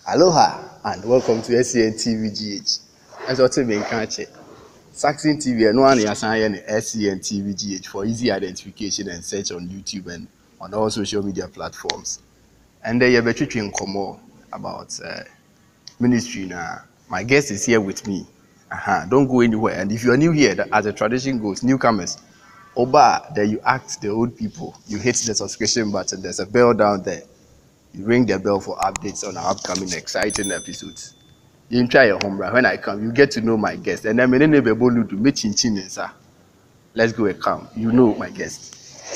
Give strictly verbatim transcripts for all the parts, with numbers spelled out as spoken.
Aloha and welcome to S C N T V G H. As what we can check. Saxon T V and one assign S C N T V G H for easy identification and search on YouTube and on all social media platforms. And then you're between Komo about uh, ministry now. My guest is here with me. Uh-huh. Don't go anywhere. And if you're new here, as the tradition goes, newcomers, Oba, then you act the old people. You hit the subscription button. There's a bell down there. You ring the bell for updates on our upcoming exciting episodes. You try your home, when I come, you get to know my guest. And then my name is Bolu to meet Chin Chin, sir. Let's go and come. You know my guest.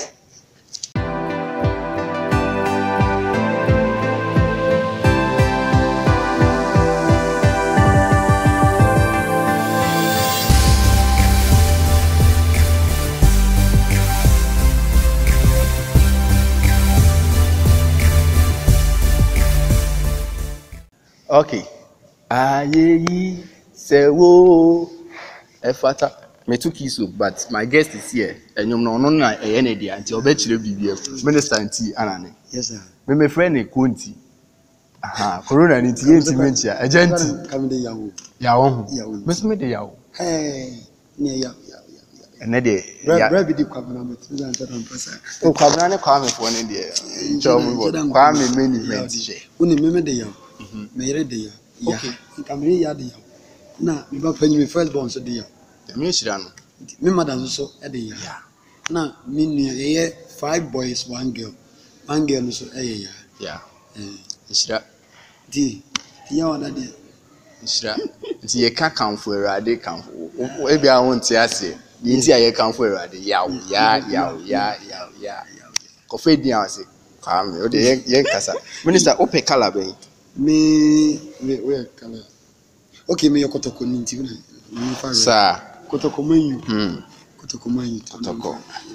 Okay. Ayeyi sewo efata me took kiso but my guest is here and you know no na e na dia nti obechire bibia minister nti anane. Yes sir. Me me friend e konti. Aha, corona nti yenti mentia agenti Come dey yawo. Yawo. Me so me dey yawo. Hey, ne yawo yawo yawo. Ene de ya. Bra bi di kwabena me three hundred pesa. O kwabena ne kwa me fo ne de. Cho mo kwa me many event she. Uni me me dey yawo. Me yere dey yawo. Okay. Kamere ya dey yawo. Na me ba panyi me first born so dey yawo. Me shira no. Me madam so e dey yawo. Na me nua ye five boys one girl. One girl so e ya. Yeah. Eh, shira. Di, di yawo na dey. Shira. Nti ye ka kanfo Awurade kanfo. E bia won ti ase. Ye nti ye kanfo Awurade yawo ya yawo ya yawo ya. Ko fe di ase. Kwa me o de ye ye kasa. Minister ope kala ben. Me me we kala. Okay, me yokotoko ni nti na. Me fa. Sir. Kotoko manyu. Hmm. Kotoko manyu. Kotoko.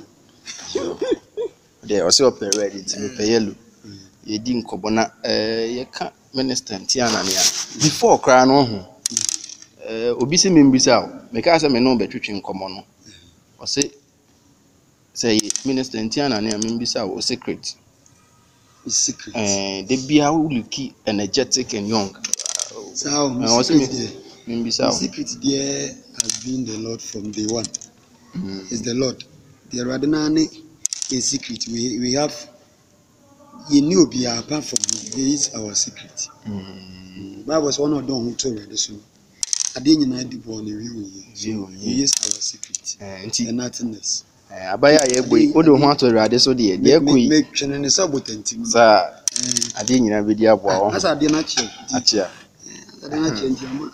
De o se open ready nti me pe yellow. Ye di nkobo na eh ye ka minister nti anane a. Before kra no ho. Eh obi se me mbisa o. Me ka se me no betwetwe nkomo no. O se say minister nti anane a me mbisa o secret. It's secret. Eh they be how looky energetic and young. So how me the secret there has been the Lord from day one. Mm. It's the Lord. The Radhanani is secret. We we have you knew be apart from him. There is our secret. Mm. That was one of them who told me so. I didn't know the born you. He is our secret. Uh, and nothingness. Abaya ye boy odo ho ato Awurade so de de akoi me twene ne sabotantim sa ade nyina be di aboa ho asa ade na che achia ade na che ntiama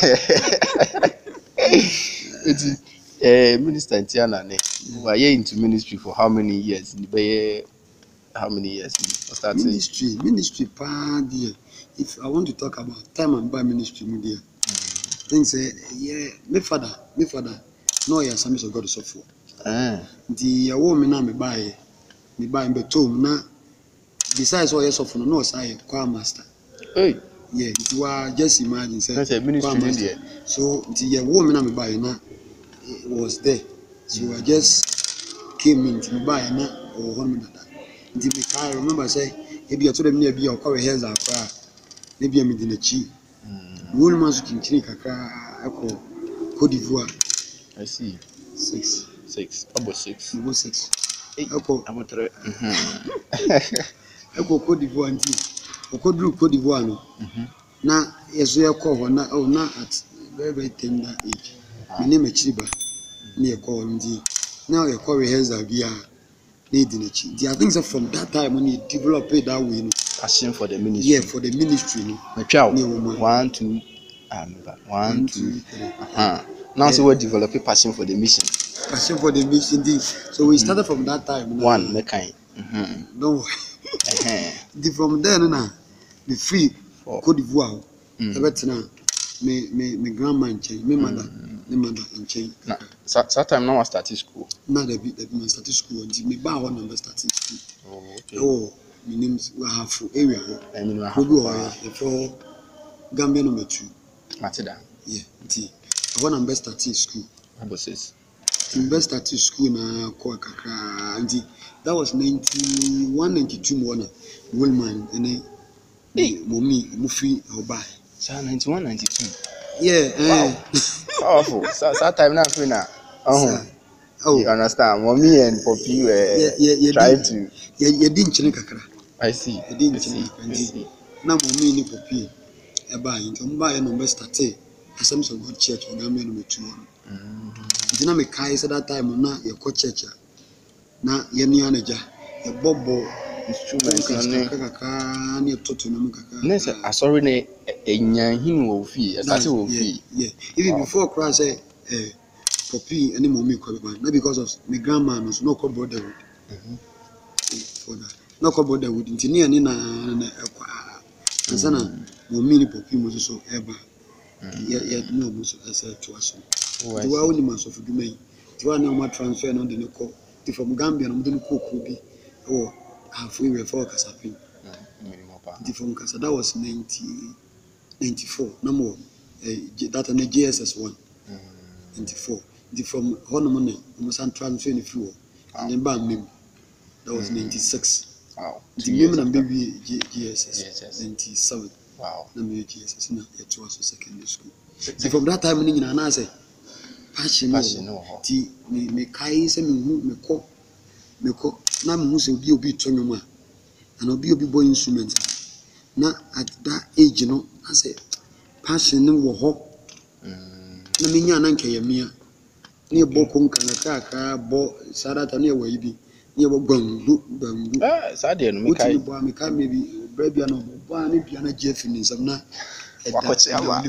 eti eh minister Ntiana ne wa ye into ministry for how many years ni be how many years for starting ministry ministry pa there. If I want to talk about time and by ministry mu there things say yeah me father me father no ya sami of God so for eh the yawo me na me buy me buy me tom na besides all yes of no no say kwa master hey yeah it was just imagine say ministry there so the yawo me na me buy na was there so mm. I just came in to buy na or one minute the me I remember say e be to them near be okwa hands akwa na be me di na chi won man so kinchini kakra akọ Côte d'Ivoire. I see six six about six about six akọ amotre mhm akọ Côte d'Ivoire nti okodru Côte d'Ivoire no mhm na yeso yakọ ho na oh na at very very tender age me name Chiriba na yakọ ndi now yakọ rehearsal bia na di na chi the things are from that time when you develop it that way no passion for the ministry yeah for the ministry no matwa one two um one two uh-huh now yeah. So we develop a passion for the mission passion for the mission indeed. So we started mm-hmm. from that time now. One me kind mhm don't worry uh-huh the from there na the free Côte d'Ivoire ebet na me me me grandma in change me mother me mother in change na that time now I started school na the bit that me started school until me ba one number started school oh okay oh my name is Wahafu area I mean Wahafu for Gambia number two Matida yeah nti one number started school number six Invest started school na kwa kakra nti that was ninety-one ninety-two mo na Woolman and Hey. Mommy, Mufi, or buy. So ninety-one, ninety-two. Yeah, Wow. eh. Powerful. So that time now, now. Uh-huh. Oh. You understand? Mommy and Poppy were yeah, yeah, yeah, trying to. Yeah, you didn't check kakra. I see. You didn't I see. check I see. Now, Mommy ni Poppy. A buy into buy and number started. Assumption of God church or Gambia number two. Nti na me kai say that time na ye ko church na ye ni anaja ye bobo Instruments na kaka na toto na kaka na say asori na enyan hin wo fi start wo fi yeah even before class say eh Poppy any mommy ko be na because of my grandma no so no ko brotherhood for that no ko brotherhood nti ni ani na na ekwa ansana mommy ni Poppy mo so eba ye ye no mo so ese to aso the wa only man so for do me the one na transfer no de ne ko the from Gambia no de ne ko ko bi oh halfway we for Kasapin the from Kasa that was nineteen ninety-four no more that na J S S one ninety-four the from Honoman almost transfer in fuel and then bam mem that was ninety-six wow the mem na baby J S S ninety-seven wow na me J S S na it was secondary school see from that time ni na na say passion no ti me me kai say me hu me ko me ko na me hu say obi obi tonwom a and obi obi boy instrument na at that age no I say passion no wo ho na me nya na nke ya mia ne bo ko nka na kaka bo sarata ne wa ibi ne bo gbangu gbangu ah sa de no me kai bo me kai me bi bra no bo ne bia na jeff ni sam na wakoche aba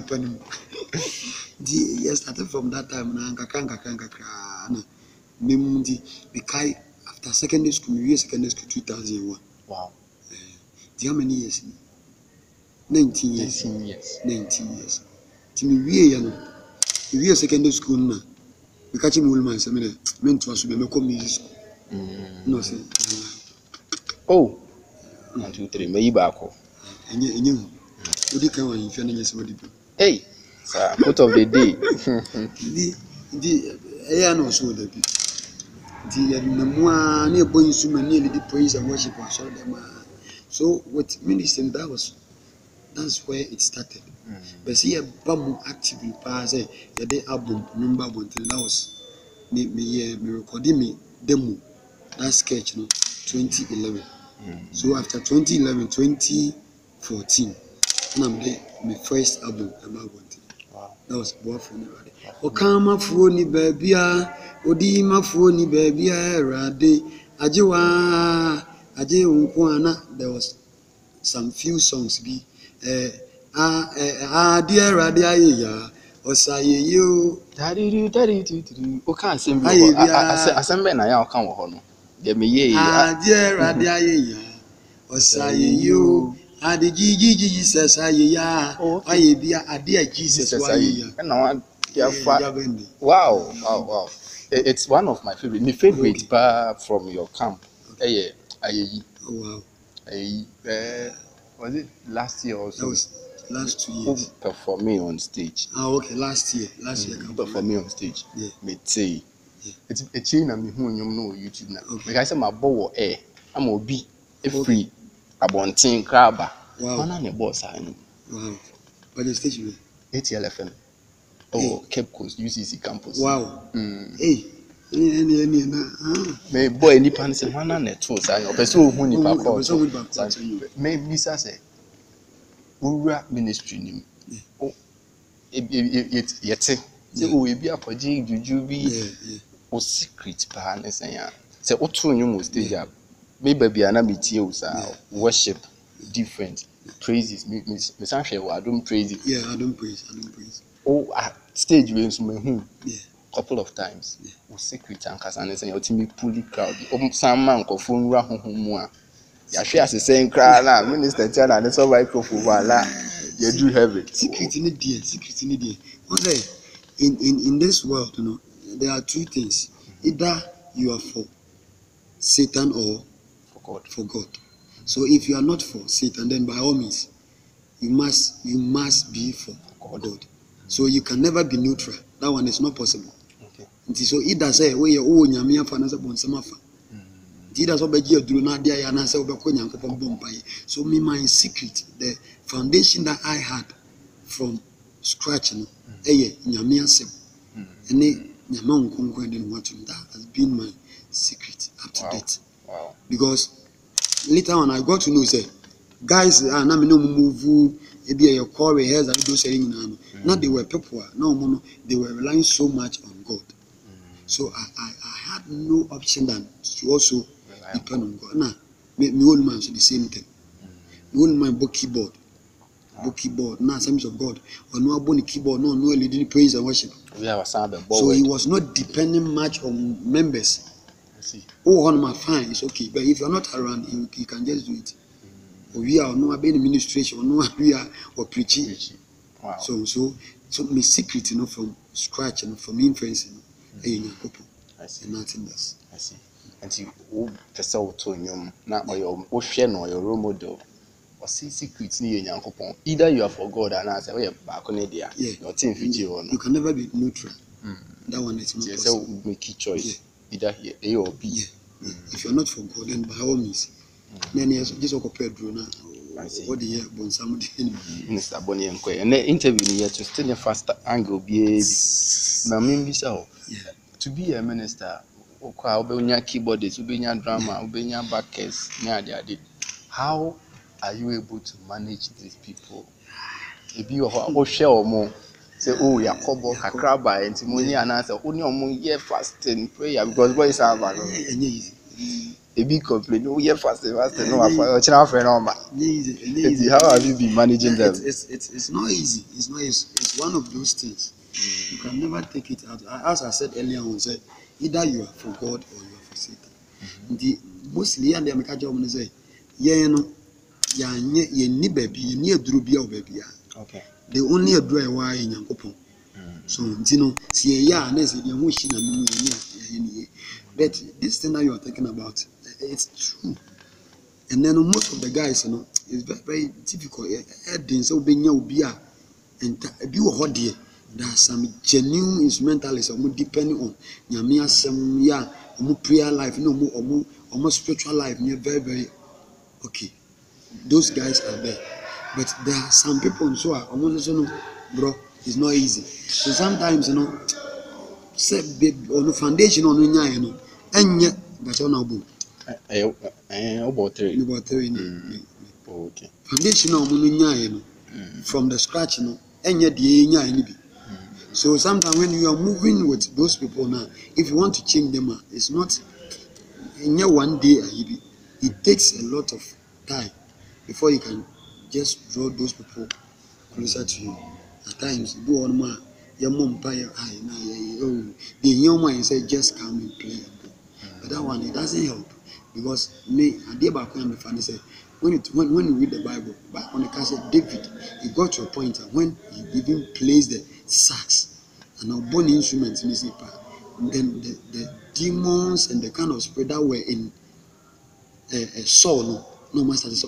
di yes started from that time na kaka kaka kaka na mem di me kai after secondary school we secondary school two thousand one wow eh di how many years nineteen years nineteen years nineteen years ti me wie ya no we secondary school na me catch me woman say me me nto aso be me come music school no say oh one two three me yi ba ko enye enye odi kan wa yifia na nyese wodi bi hey sir quote of the day di di eya no so da bi di ya na mua na ebo instrument na lead praise and worship and so them so with ministry that was that's where it started mm. But see a bam actively pass eh ya dey album number one that was me me me recording me demo that sketch no twenty eleven mm. So after twenty eleven twenty fourteen and I'm there my first album about one thing wow that was boyfriend already okama fuoni babia odi mafuoni babia erade ajewa aje unkuana there was some few songs be eh ah ah dear radio ya osaye yo daddy daddy daddy o kan sem bi o asem be na ya o kan wo ho no de me ye ah dear radio ya osaye yo ade jiji Jesus aye ya aye bia ade Jesus aye ya na wa ya fa wow wow wow it's one of my favorite my favorite bar from your camp eh aye oh wow aye eh was it last year or so? That was last two years. Performing on stage. Ah, okay, last year. Last mm-hmm. year. Performing on stage. Yeah. Me say. Yeah. It's a chain na me hu nyom no YouTube na. Because say my bow air. I'm obi e free abontin kraba. Wow. Na na boss ani. Wow. But the stage we A T L F M. Oh, hey. Cape Coast U C C campus. Wow. Mm. Hey. Any any na. Ah. Me boy ni pan say wana na to say o person hu ni pa ko. Person hu ni pa ko. Me bisa say Ura ministry nim o yet yet say o e bi akoje juju bi o secret pa na say ya say o to nyum stage up me ba bia na metie o sa worship different praises me me san hwe wa adom praise yeah adom praise adom praise o stage we nso me hu yeah couple of times o secret ankasa na say o ti me pull crowd o san man kofo nwura honhom mu a ya hwe asese nkra na minister tia na so microphone wala you do have it secret in the secret in the what say in in in this world you know there are two things either you are for Satan or for God for God so if you are not for Satan then by all means you must you must be for God, God. So you can never be neutral that one is not possible okay so either say we oh nyame afa na say bonsam afa Nti that's what be aduru na dia ya na say obekọ Nyankopon bompaye. So me my secret, the foundation that I had from scratch no eye Nyame asem. Ene Nyame nkonko de what that has been my secret up to wow. date. Wow. Because later on I got to know say guys ah na me no move e be your core hairs and those saying now. Now they were people no no they were relying so much on God. So I, I, I had no option than to also depend on God. Now, me, me old man should the same thing. Me old man book keyboard, book keyboard. Now, assemblies of God. Or no abone keyboard. No, no leading praise and worship. We have a sound So he was not depending much on members. I see. Oh, on my fine, it's okay. But if you're not around, you, you can just do it. Or we are no being administration. Or no we are or preaching. Preaching. Wow. So so so my secret, you know, from scratch and from influence, you know. I see. Nothing else. I see. And you oh pesa auto nyom na oyo o hwe no your role model. O see secret ni Nyankopon. Either you are for God and answer we back on dia. Your team fiji one. You can never be neutral. Mm. That one is not yes, possible. So make a choice. Yeah. Either here A or B. Yeah. Mm. If you're not for God, then by all means. Then yes, just go compare Drew now. I see. What the year bon somebody Minister Bonnie and Quay. And the interview here to stay a faster angle be na mimi so. Yeah. To be a minister, okwa obenya keyboardist, obenya drama, obenya backers, how are you able to manage these people? If you are share or more, say, oh, yeah, kobo, kakraba, and Timoni, and answer, only on year fasting prayer because boys have a big complaint. Oh, yeah, fasting, fasting, no, for your friend, how have you been managing them? It's, it's, it's not easy. It's not easy. It's one of those things. You can never take it out. As I said earlier on, say, either you are for God or you are for Satan. Mm-hmm. The mostly and the American say, yeah, you know, yeah, you need baby, you need to be a baby. Okay. The only a dry wire in Yankopon. So, you know, see, yeah, and there's a young wishing and but this thing that you are talking about, it's true. And then most of the guys, you know, it's very, very difficult. Heading so being your beer and be a hot dear. There are some genuine instrumentalists or more depending on Nyamia some yeah or more prayer life, no more or more or more spiritual life, near very, very okay. Those guys are there. But there are some people who are almost you know, bro, it's not easy. So sometimes you know say on the foundation on you know, and yet but on our book. Eh about three. About three. Okay. Foundation on you know from the scratch, you know, and yet the so sometimes when you are moving with those people now, if you want to change them, it's not in your one day. It takes a lot of time before you can just draw those people closer to you. At times, you go on my your mom pay oh the young man say just come and play. But that one it doesn't help because me I did back when the say when it when, when you read the Bible back on the castle David, he got to a point when he even plays the sax and now bone instruments in his then the, the demons and the kind of spirit that were in a, a soul no no master is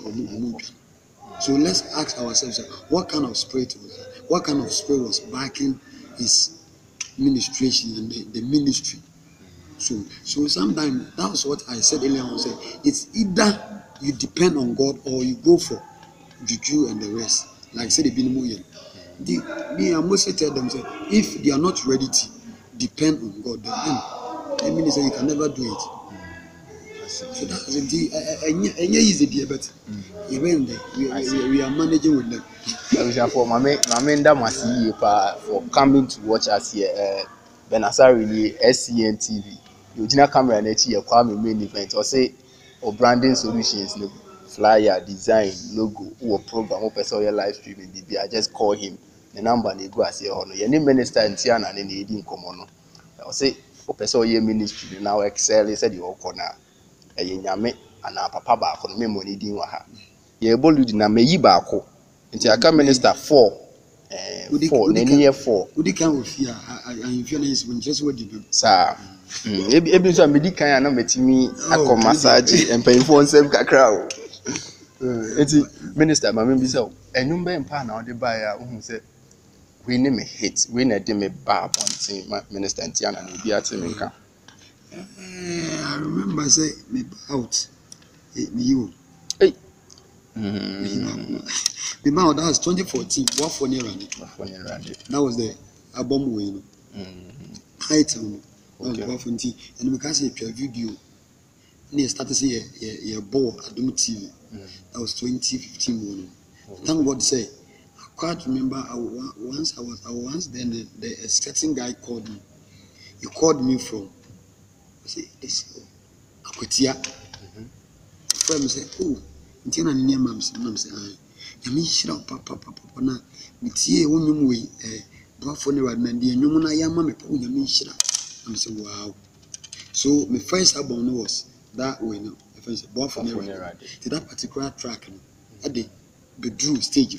so let's ask ourselves what kind of spirit was that? What kind of spirit was backing his ministration and the, the ministry. So so sometimes that's what I said earlier on. Say it's either you depend on God or you go for juju and the rest. Like say the Binimu the me I mostly tell them say if they are not ready to depend on God, then I mean say you can never do it. So that's the and easy dear, but even we, we, we are managing with them. For my main for coming to watch us here, uh, Benasa really S C N T V. You didn't camera and actually acquire main event or say or branding solutions, no flyer, design, logo, or program, or person live streaming. I just call him the number and they go as your honor. Your name minister and Tiana and then they didn't come on. I say, oh, person your ministry now excel. He said you all corner. A yame and our papa back on memory didn't want her. Ye bolu di na meyi baako nti aka minister four eh four na near four udi kan ofia and you is when just what you sa ebi ebi so amedi kan na metimi akọ massage empayfo nsem kakra o nti minister ma me bi say enum be mpa na ode ba ya ohun say we ne me hit we na de me ba bontin minister ntia na bi ati me nka Uh, I remember say me out. Me you. Hey. Mm. Me out. That was twenty fourteen. What for near Randy? What for near Randy? That was the album we know. Mm. Item. Okay. What for and we can see a video. And started say a a ball at Doom T V. That was twenty fifteen morning. Thank God say. I can't remember. I, once I was, I once then the, the a certain guy called me. He called me from. I say this. Akotia. Friend say, oh, until I near mam's mom say, I mean, shut up, papa, papa, na, with ye, one young way, eh, bluff on the right man, dear, no one I am, mamma, oh, you mean, shut up. I'm saying, wow. So, my first album was that way, no, my first bluff on the right to that particular track, at the bedroom stage.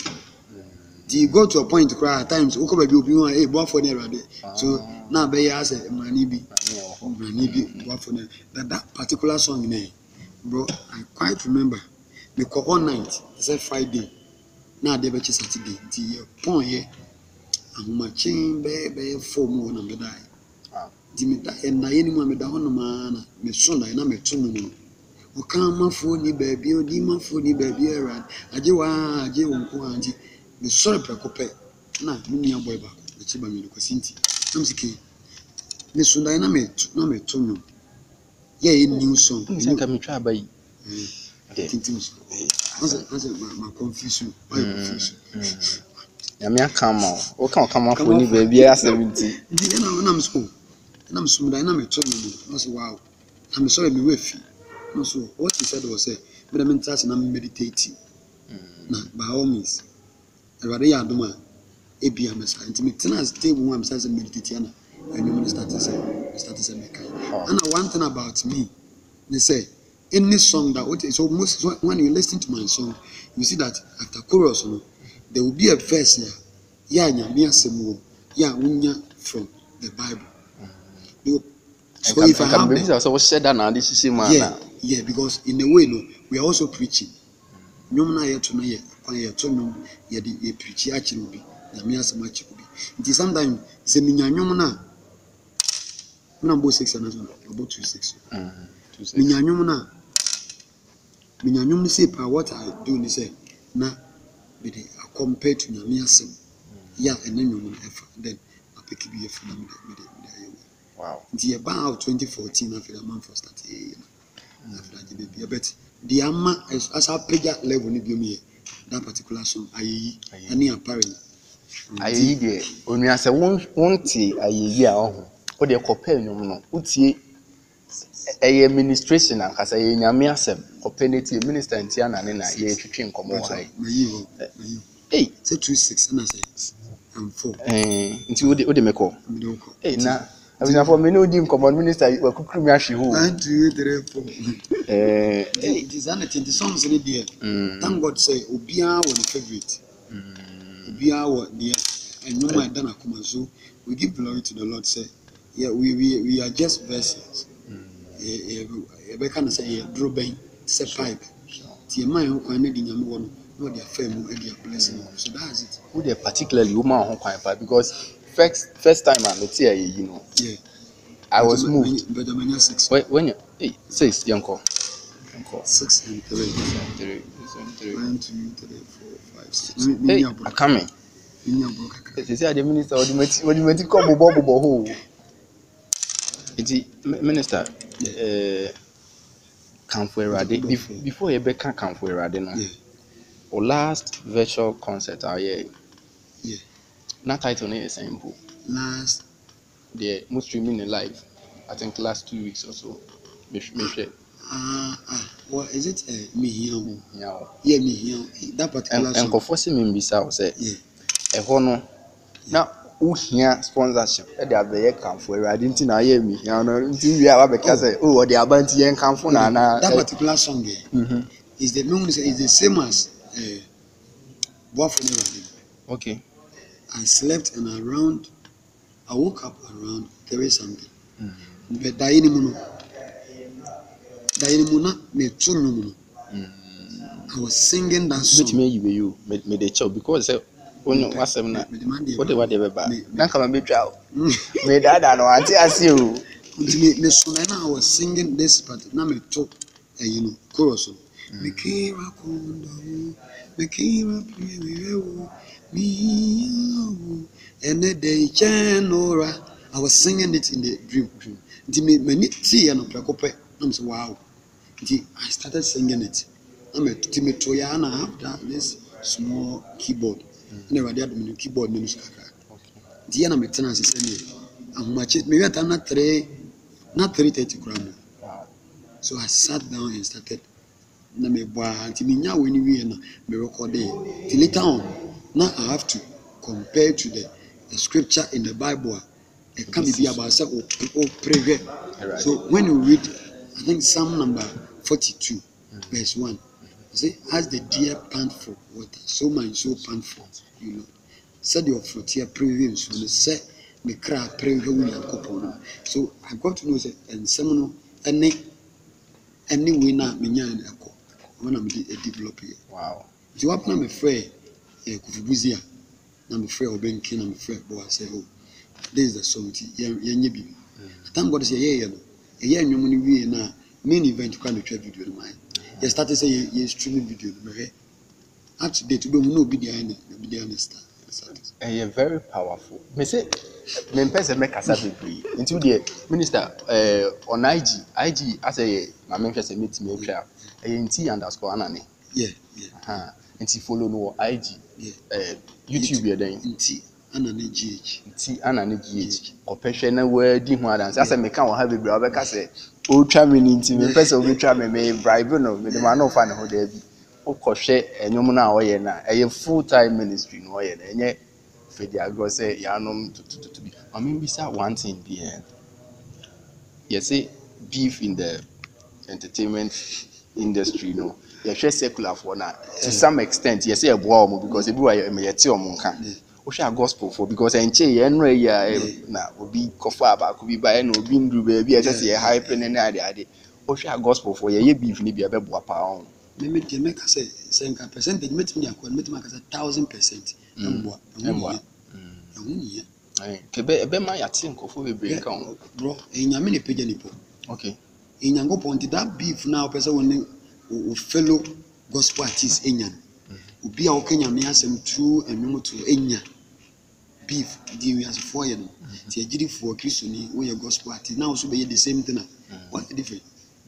Do you go to a point to cry at times? Okay, baby, you a bluff on the right. So now, be as a money be, money be, bluff on that that particular song name. Bro, I quite remember. Me call all night. It's a Friday. Now they bet you Saturday. The point here. I'm matching baby four more than me die. The me die and I anymore me die on the man. Me son I na me two no. O come my phone ni baby o di my phone ni baby around. Aje wa aje won ko anji. Me sorry prekope. Na me nia boy ba. Me chiba me ko sinti. I'm siki. Me son I na me na me two no. Yeah, a new song. You think I'm try by things. Answer my confusion. My confusion. Yamia come out. O can come out for any baby at seventy. You know, when I'm school, and I'm so dynamic. I say, wow, I'm sorry, me with you. So, what he said was, say, but I'm in touch and I'm meditating. Now, by all means, I rather ya do my A B M S. Intimate tenants table one besides meditating. And you want to start to say, start to say, and one thing about me, they say, any song that what is almost when you listen to my song, you see that after chorus, you know, there will be a verse here. Yeah, yeah, semo, yeah, unya from the Bible. You, so if I have this, also said that now this is man. Yeah, yeah, because in a way, no, we are also preaching. No man here to know yet, quiet to know yet the preach actually be. Yamia so much will be. It is sometimes it's a minyanyomana. Number six and about two six. Minyanyomana. Minyanyom say pa what I do ni say na be dey compare to Yamia sem. Yeah, and then you then I pick be for them with the wow. The about twenty fourteen after the month for start after that baby but the ama as a page level ni bi me that particular song ayi ani apparently ayi de onua se won won ti ayi a ohun o de compare nyom no utie eye administration and kasa ye nyame asem opportunity minister ntia na ne na ye twetwe nkomo hai eh say two six na say and four eh nti wo de wo de meko eh na abina for me no di nkomo minister wa kukuru mi ahwe ho one two three four eh it is an the songs in there thank God say obia won favorite obia wo there and no more than akoma so we give glory to the Lord say yeah we we we are just vessels. Ebe can say draw ben say pipe. Ti man ho kwan na di nyame wo no no dey afam e dey blessing. So that's it. Who dey particularly woman ho kwan pa because first first time I met here you know. Yeah. I was moved. But the mania six. When when you hey six yanko. Yanko. Six and three. Three. Three. One, two, three, four, five, six. Hey, I come in. They say the minister or the meti or the meti come bobo bobo ho. Iti minister eh Kamfo Erade before you beka Kamfo Erade no. Or last virtual concert ah yeah. Yeah. Na title na simple. Last the most streaming in live. I think last two weeks or so. Me me share. Ah ah what is it eh me here? Yeah. Yeah me here. That particular song. And Nkofo se me mbisa o say. Yeah. E ho no. Na uhia sponsorship e dey abeye Kamfo Erade nti na ye me here no nti wi aba beka say oh o dey abanti yen Kamfo na na that particular song eh. Mhm. Is the meaning is the same as eh Boafo Erade. Okay. I slept and around I woke up around three something. Mm-hmm. But da yini muno. Da yini muna me tunu muno. I was singing that song. Which me you you me me dey chow because say when you wasem na what the what the be ba. Na kama be twa. Me dada no anti ase o. Until me me so now I was singing this part. Now me talk, uh, you know, chorus. Me kira kondo, me kira priyewo, me and the day chanora. I was singing it in the dream. Dream. Until me me need tea and precope. I'm so wow. Until I started singing it. I'm a Timothy and I have that this small keyboard. Never did the keyboard music. The enemy tenants is anyway. I'm much it. Maybe I'm not three, not three thirty gram. So I sat down and started. Na me boy, until me now when we na me record it. Till later on, now I have to compare to the, the scripture in the Bible. It can be about say oh oh pray. So when you read, I think Psalm number forty-two, verse one. Say, as the deer pant for water, so my soul pant for you know. Said your fruit here previous so they say me cry pray William. So I got to know say and some any any winner me nyan eko when I'm a developer. Wow. So what na me frɛ eh Kufubuzia na me frɛ Obenki na me frɛ boy say oh this is the song yen yen bi. Thank God say yeah yeah no. Yeah nwom ni wie na main event kwa me twa video no man. You started say you streaming video no me. Up to date we no be there any be there understand. And you're very powerful. Me say, me person make kasa bebree. Until the minister uh, on I G, I G as a my mention say meet me try. E nti underscore anane. Yeah, yeah. Ha. Nti follow no I G. Yeah. Uh, YouTube ye den. Nti anane G H. Nti anane G H. Opehwe na we di ho adan. Say me kan wo ha bebree obeka say o twa me nti me person o twa me me bribe no me de ma no fa ne ho da bi. Okohwe enyom na oye na eye full time ministry no oye na enye fedi agro say yanom to to to be I mean we say one thing there you say beef in the entertainment industry no you share secular for na to some extent you say e boa omo because everywhere me yete omo nka o share gospel for because enche ye no ya na obi kofa aba ko bi ba na obi ndru ba bi e say e hype ne na ade ade o share gospel for ye beef ni bia be boa pa on me me dey make say say percentage meet me akwa meet me say thousand percent emboa emboa ehunye eh kebe ebe ma ya tin kofo bebre nka on bro enyame ne page nipo okay enyango point that beef now person when o fellow gospel artist enyan obi a o kenya me asem true enwom to enya beef dey we as for you no ti agiri for Kristo ni we gospel artist now so be the same thing what different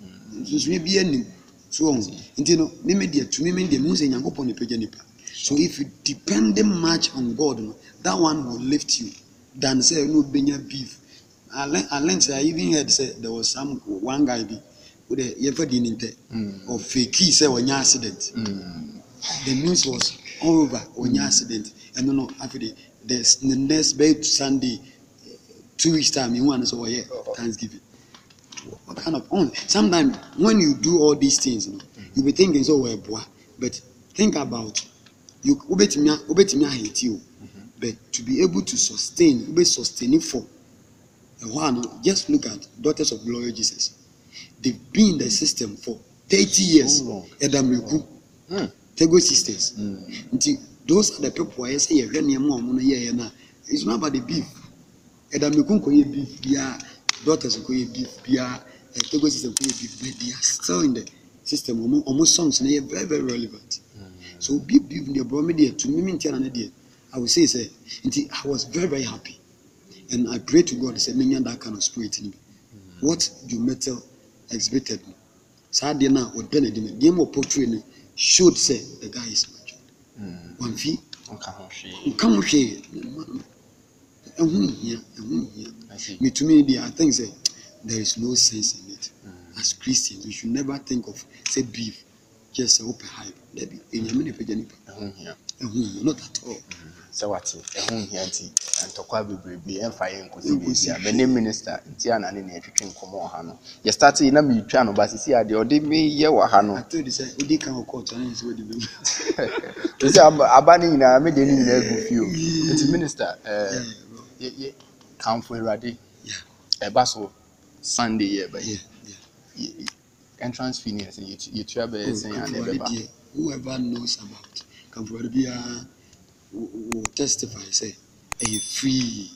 so we be anim so you know me me dey to me me dey say nyankopon ne page nipa so if you depend much on God no, that one will lift you than say no benya beef. I learned, I learned I even heard say there was some one guy be with a yever dininte of fake say when accident mm. The news was all over when mm. accident and no no after the the next bed Sunday two weeks time you want so yeah Thanksgiving. What kind of on sometimes when you do all these things you know, mm-hmm. you be thinking so well boy but think about you ubetimi ubetimi hate you but to be able to sustain ube sustaining for a while just look at Daughters of Glory Jesus they've been in the system for thirty years Edamriku mm. Tego sisters mm. Those are the people I say you na it's not about the beef Edamriku ko ye beef bia Daughters ko ye beef bia Tego sisters ko ye beef but they are still in the system almost songs and they are very very relevant. So beef beef in the bro me to me me I would say say I was very very happy and I pray to God say me that kind of spirit in me. What you metal exhibited me. Sadly now what then the game of portray should say the guy is mature. One fee come here and here and here. Me to me I think say there is no sense in it. As Christians we should never think of say beef just a open hype. There be in your many page not at all. So what ehun here nti antokwa bebrebe emfa yen kosi bia be ne minister nti ana ne na twetwe nkomo ha no ye start na me twa no basisi ade ode me ye wa ha no I told you say odi kan court na nsi odi be to say abani na me de ni na gu fio nti minister eh ye ye come for Erade yeah e ba so Sunday ye ba yeah yeah entrance fee ni say you twa be say and e ba whoever knows about come for Erade will testify say a free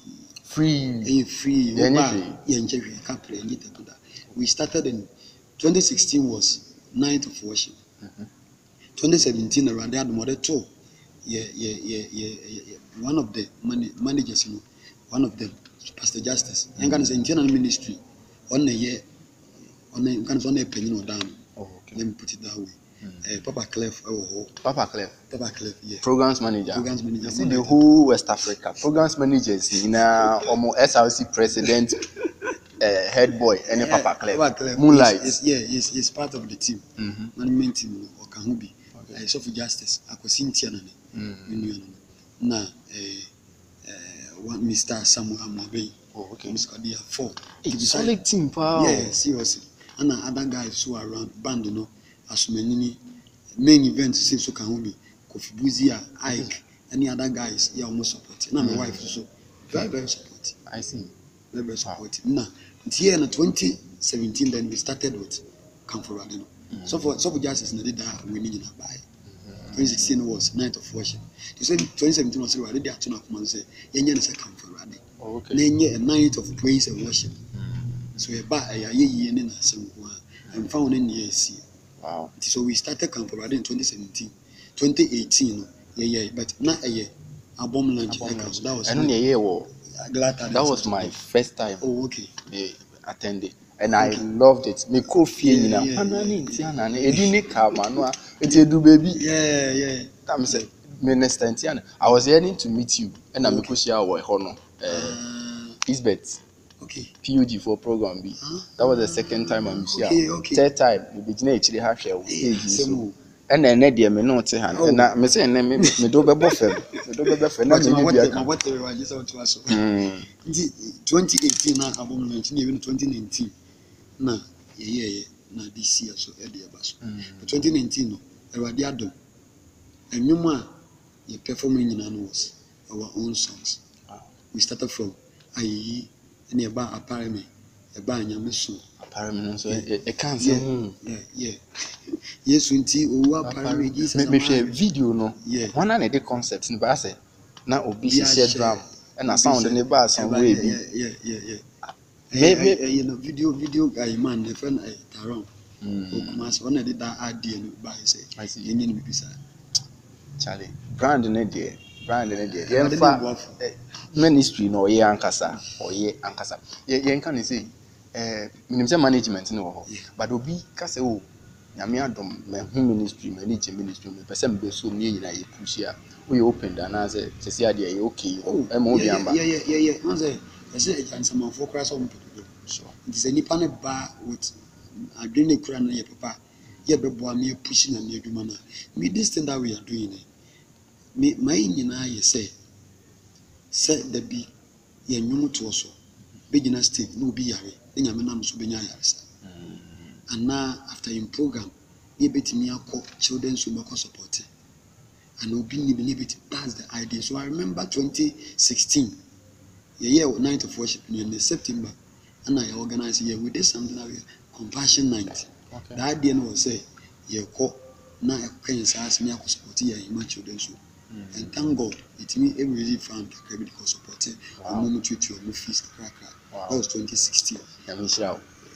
free. Eh, free. Yeah, Oba, yeah. yeah, in Jeffrey, Capri, and get that. We started in twenty sixteen was Night of Worship. Mm-hmm. twenty seventeen around that mother too. Yeah, yeah, yeah, yeah, yeah, yeah. One of the man- managers, you know, one of them, Pastor Justice. Mm-hmm. And can say internal ministry on a year, on a kind of on a penny or down. Oh, okay. Let me put it that way. Mm-hmm. Uh, Papa Clef, oh, Papa Clef. Papa Clef, yeah. Programs manager. Programs manager. You see the whole West Africa. Programs managers, you know, almost S R C president, uh, head boy, and yeah, Papa Clef. Papa Clef. Moonlight. He's, he's, yeah, he's, he's part of the team. Mm-hmm. Management team, or Kahubi. Okay. Uh, so for Justice, I was in Tiana. Mm-hmm. Now, uh, one Mister Samuel Amabe. Oh, okay. Mister Kadia four. It's solid team, pal. Yeah, seriously. And other guys who are around band, you know, as many main events, say so can be Kofi Buzia, Ike, any other guys, yeah, almost supporting. Now my wife also very very supportive. I see. Very very supportive. Now, here in twenty seventeen, then we started with Comfort Radino. So for so for justice, we did that we need to buy. twenty sixteen was Night of Worship. You said twenty seventeen was already at two and say, "Yenye is a Comfort Radino." Oh, okay. Nenye a night of praise and worship. So a ba a ye ye in a simple and found in ye see. Wow. So we started Comfort Radino in twenty seventeen. twenty eighteen, yeah, yeah, but not a year. Album launch. That was I don't hear what. Glad that was my first time. Oh, okay. Yeah, attended. And I okay. loved it. Me coffee, you know. Yeah, yeah. Time said, Minister Tiana. I was yearning to meet you, and I'm going to share our honor. Isbeth. Okay. P U G for program B. Huh? That was the second time I'm here. Okay, okay. Third time, we begin actually have share yeah, so. And then Nadia me not hand. And I me say me me do be bofem. Me do be bofem. Na me be aka. What what just out to us. twenty eighteen na album launch, even twenty nineteen. Na yeah yeah na this year so e dey baso. But twenty nineteen no, Eradi Adom. Enyuma ye performing nyina no was our own songs. Wow. We started from Ayi and eba apareme, eba anyame so. Apareme so e kan say yeah yeah. Yes, unti owa apareme Jesus. Me share video no. Yeah. One na the concept ni ba say na obi share drum and na sound ni ba some way bi. Yeah yeah yeah yeah. Maybe you know video video guy man the friend I Taron. Mm. Okumas one did that idea no ba say. I see. Yenye ni bibisa. Charlie, brand in there, brand in there. Yeah, fa ministry no ye ankasa, or ye ankasa. Ye ye can say, eh, minimum management no, but obi kase o, nyame adom me hu ministry, manage ministry, me person be so me nyina ye push ya. We open da na say, say ade ye okay. Oh, e mo biamba. Yeah yeah yeah yeah. No say, say e can some for cross on people. So, it is any pan ba with adwene kura na ye papa. Ye bebo me pushing and ye do mana. Me this thing that we are doing. Me my nyina ye say say da bi ye nwumu to so be gina stage no obi yare e nyame nam so benya yare sa and now after in program ye betimi akọ children so be support and obi ni be bit pass the idea. So I remember twenty sixteen ye year night of worship in September and I organize here we did something like compassion night. Okay. The idea was say ye ko na e kan sa as me akọ support ye human children so. Mm. And thank God, it means every really found the credit because supported a moment to your new fees crack. That was twenty sixteen. So,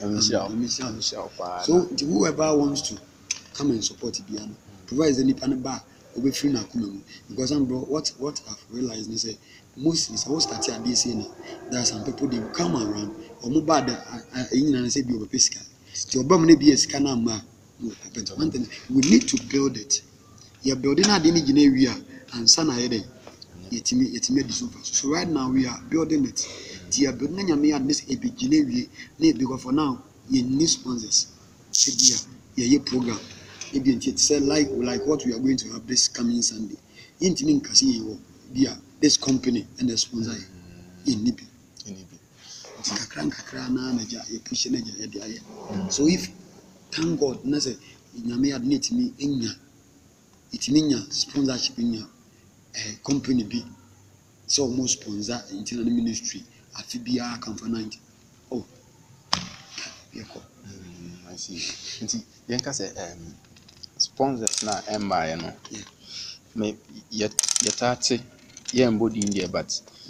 whoever wants to come and support Ibiano, provides any panel bar, will be free now. Because I'm bro, what what I've realized is that most is all started at this now. There are some people they will come around or move bad in and say, be over pesca. To obey be a scanner, we need to build it. You're building a dinner area. And son I it me it made this over. So right now we are building it. The building me at this epigenery because for now you need sponsors. Yeah, yeah program. Maybe it say like like what we are going to have this coming Sunday. Intinin kasi yeah this company and the sponsor in Nibi. In Nibi. Kakran kakra na na ja e push na ja e so if thank God na say nyame admit me enya it means sponsorship in your uh, company be so almost sponsor internal ministry afibia come for ninety. Oh, yeah, mm, I see. Nti yenka say um sponsors na emba no. Yeah. Me yet yet ate ye embody in there but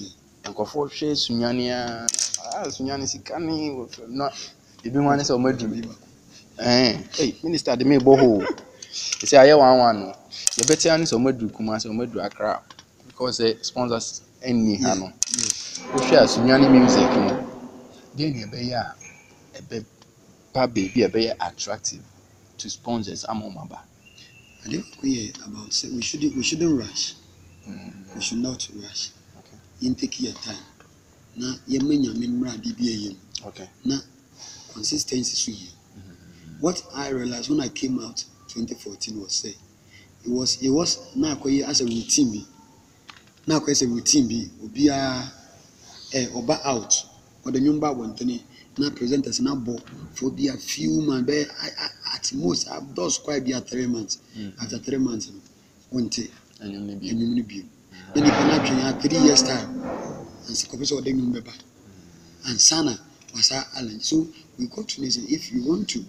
nkɔfo hwɛ sunyane a ah sunyane sika ne na ebi ho ane sɛ ɔmaduru eh hey minister de me bo ho e say aye one one no ye better ane sɛ ɔmaduru kuma sɛ ɔmaduru Accra because uh, sponsors any ha no wo hwɛ sunyane music no dey na be ya e be pa baby e be attractive to sponsors amomaba. I think we about say we shouldn't we shouldn't rush. Mm. We should not rush. Okay. You take your time. Na ye menya memra bibia okay. Na consistency so here. Mm-hmm. What I realized when I came out twenty fourteen was say it was it was na akoye as a routine bi. Na akoye as a routine bi obia eh oba out or the nyumba wantene na presenters na bo for be a few man be at most those quite be at three months. Mm-hmm. After three months wonte enyum bi enyum ni bi then you can actually three years time and so professor de nyum beba and sana was our challenge. So we got to listen. If you want to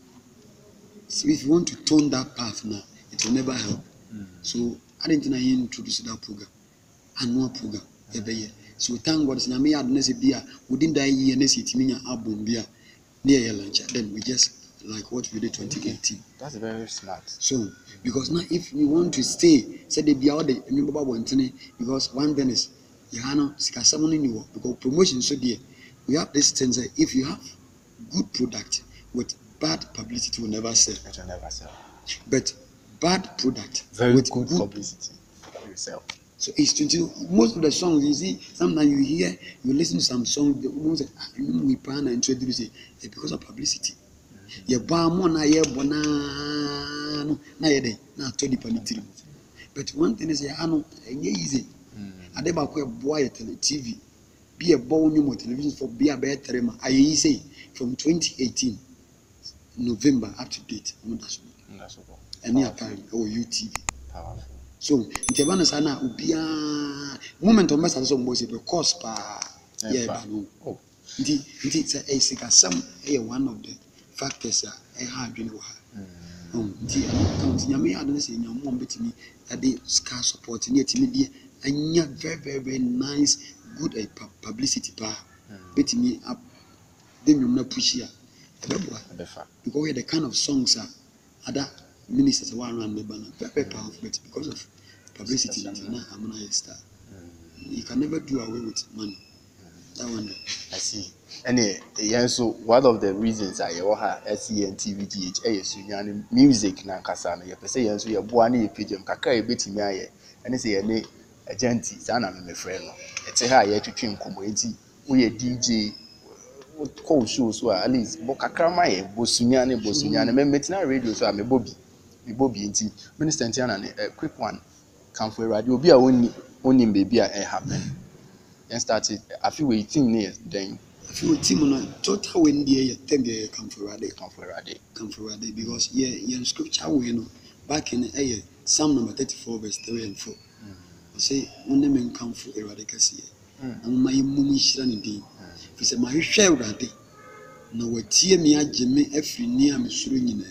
so if you want to turn that path now, it will never help. Mm-hmm. So I didn't know you introduce that program annual program every year. So thank God na me had nese bia within that year nese timinya album bia near your lunch. Then we just like what we did twenty eighteen. That's very smart. So because now if we want to stay, say they be out there because one thing is you have sika someone in you because promotion so there we have this thing say if you have good product with bad publicity will never sell. It will never sell. But bad product very with good, good publicity will sell. So it's twenty most of the songs you see sometimes you hear you listen to some songs the ones that we plan and introduce it because of publicity. Ye ba mo na ye bona no na ye dey na to di panitiri but one thing is ya ano enye easy ade ba ko e boa ye T V be a bow new television for be a better ma aye easy from twenty eighteen November up to date no that's that's all any time or U T V powerful so nteba na sana obia moment of message so mbosi be course pa yeah ba no oh ndi ndi say e sika some e one of the factors are I had been with her. Um, dear, Yami, I don't say your mom betting me that they scar support near to me, and yet very, very, very nice, good uh, publicity power. Betting me up, then you're not push here. Because we the kind of songs are other ministers one around the banner, very, very powerful, but because of publicity, I'm not a star. You can never do away with money. That one. I see. Any yeah, so one of the reasons I have S E N T V G H is music na kasa no. You say yes, so you boa na you page am kakra e betimi aye. Any say any agenti sa na me friend no. Ete ha ye twetwe nkomo enti we D J call show so at least bo kakra ma ye bosunya ne bosunya ne me metina radio so me bobi. Me bobi enti minister ntia na a quick one come for radio obi a woni woni baby a e happen. Then started I feel waiting near then I feel team on total when the ten year come for a day come for a day come for a day because yeah yeah scripture we know back in a Psalm number thirty-four verse three and four say when the men come for a radicacy and my mummy shran day he said my share radi no what tear me a jimmy every near me shooting in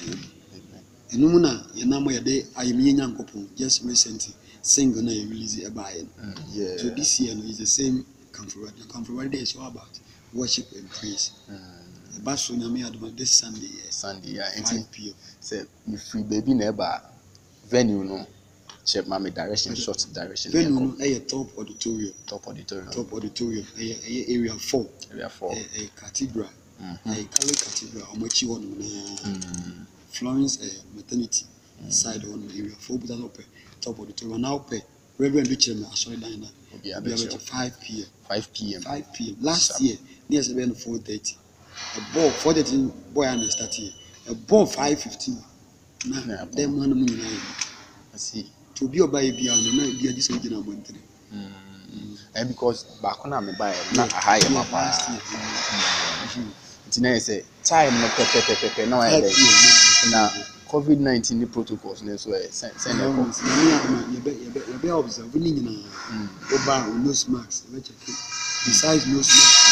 a and no na yanamo ya day I am young couple just recently single na release a buy yeah so this year no is the same come for radi come for radi is all about worship and praise. The bass on me at this Sunday. Sunday, yeah. five p m Say, me free baby neighbor venue no. Check my direction, short direction. Venue no, a top auditorium. Top auditorium. Top auditorium. A area four. Area four. A cathedral. A Catholic cathedral. Omochi one. Florence maternity side on area four. But that's top auditorium. Now pay. Reverend Richard, I saw it down there. Yeah, five p m five p m five p m Last year, near seven four thirty. A ball four thirty boy and start here. A ball five fifteen. Now, them one money. I see. To be a baby beyond the night, be a disorder one three. And because back when I'm a buyer, not a higher map last year. It's nice. Time no pepe pepe pepe. No, I now. COVID nineteen protocols next way. Send send them. You be you be you be observe. We need na. Oba nose mask. We check it. Besides nose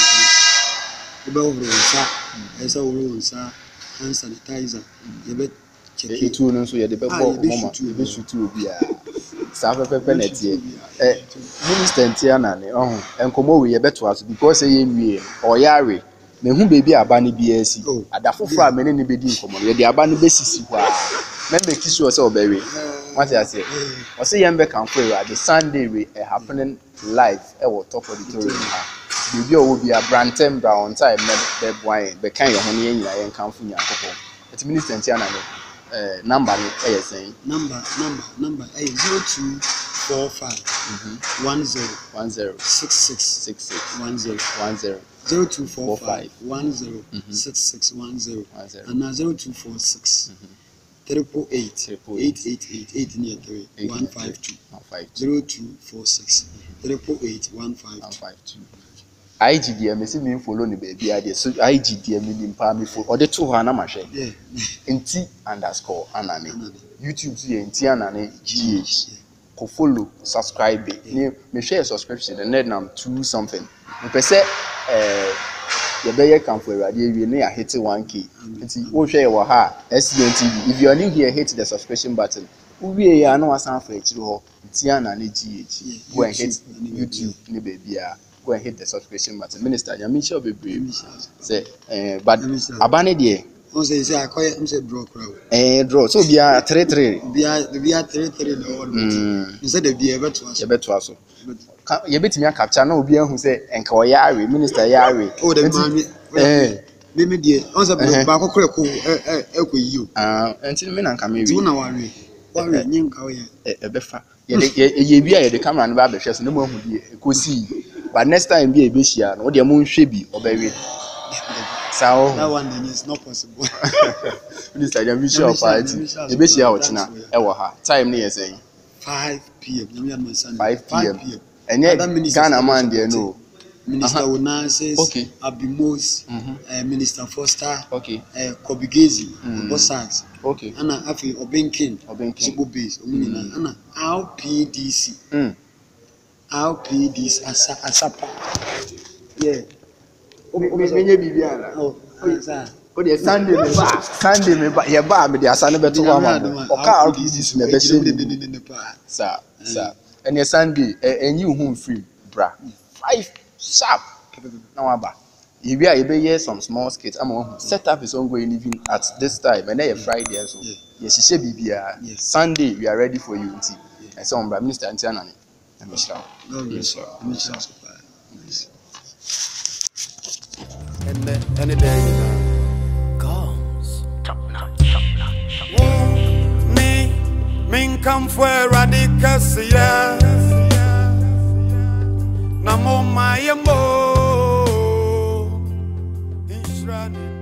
mask, oba over onsa. Esa over onsa. Hand sanitizer. You be check it. It too no so you dey be ball mama. You be shoot you obi a. sa pepepe na tie eh minister ntia ne oh enkomo we ye beto aso because ye nwie oyare na hu bebi aba ne bia asi adafofo a mene ne bedi nkomo ye de aba ne besisi ho a na make sure say obewe what you say o say yembe kan for the Sunday we happening live e wo top auditorium ha bebi o wo bia Brantem Brown time me be boy be kan ye ho ne nyina ye kan fu nyankopon et minister ntia na ne eh number ni e say number number number eh zero two four five one zero one zero six six six six one zero one zero zero two four five one zero six six one zero and zero two four six triple eight eight eight eight eight near three one five two zero two four six triple eight one five two. I G D M me see me follow ni baby ade so I G D M ni mpa me follow ode to ho na ma hwe yeah enti underscore anane YouTube so enti anane G H ko follow subscribe ni me share subscription the net nam two something me pese eh ye be ye kan for awade awie na ya hit one K enti wo hwe ye wo ha S C N T V if you are new here hit the subscription button uwie ya na wasan fa akiri ho enti anane G H go and hit YouTube ni baby a go and hit the subscription button. Minister, you sure be brave. Say, eh, but abane there. On say say I call him say draw crowd. Eh, draw. So be a three three. Be a be a three three the old. You said the be able to us. You better us. You bet me a capture na obi who say enka oyare minister yare. Oh, the man. Eh. Me me there. On say ba ko kure ko eh eh ko yi o. Ah, enti me na nka me wi. Ti na ware. Ware nyi nka o ye. Eh be fa. Ye ye bi a ye de camera na ba be hwe so na mo hu die ekosi. But next time be a beshia no dey mo nhwe bi obewe sao that one then is not possible. Minister you be sure party e beshia o china e wo ha time na yes saying five p m you understand five p m enye Ghana man there no Minister uh-huh. Onassis okay Abimos mm-hmm. uh, Minister Foster okay uh, Kobigezi mm. Bossans okay ana afi Obenkin Obenkin Subo base omunina mm. ana R P D C mm. R P D C asa asapa yeah omenye bibia oh asa o de Sunday me ba Sunday me ba ye ba me de asa ne beto wa ma o ka R P D C me be se sa sa ene Sunday enyi hu free bra five sharp now aba you be you be hear some small skits am set up is ongoing even at this time and then Friday so yes she bibia Sunday we are ready for you nti and so bra minister nti anani and Michelle Michelle Michelle and and the day comes top notch top notch me min come fuera de casia namo mayemo Israel